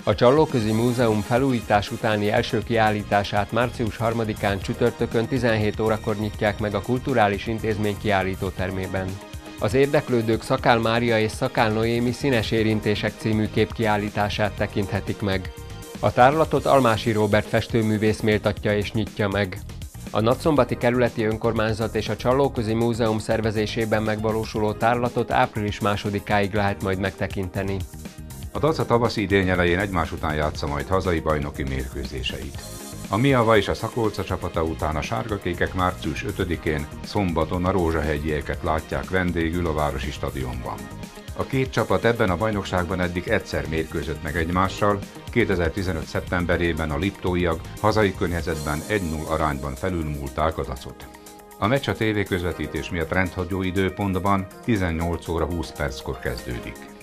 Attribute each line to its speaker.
Speaker 1: A Csallóközi Múzeum felújítás utáni első kiállítását március 3-án csütörtökön 17 órakor nyitják meg a Kulturális Intézmény kiállítótermében. Az érdeklődők Szakál Mária és Szakál Noémi Színes érintések című képkiállítását tekinthetik meg. A tárlatot Almási Róbert festőművész méltatja és nyitja meg. A Nagyszombati Kerületi Önkormányzat és a Csallóközi Múzeum szervezésében megvalósuló tárlatot április 2-áig lehet majd megtekinteni.
Speaker 2: A Daca tavaszi idény elején egymás után játsza majd hazai bajnoki mérkőzéseit. A Miava és a Szakolca csapata után a sárgakékek március 5-én szombaton a Rózsahegyieket látják vendégül a Városi Stadionban. A két csapat ebben a bajnokságban eddig egyszer mérkőzött meg egymással, 2015. szeptemberében a liptóiak hazai környezetben 1-0 arányban felülmúlták a Dacot. A meccs a tévéközvetítés miatt rendhagyó időpontban 18 óra 20 perckor kezdődik.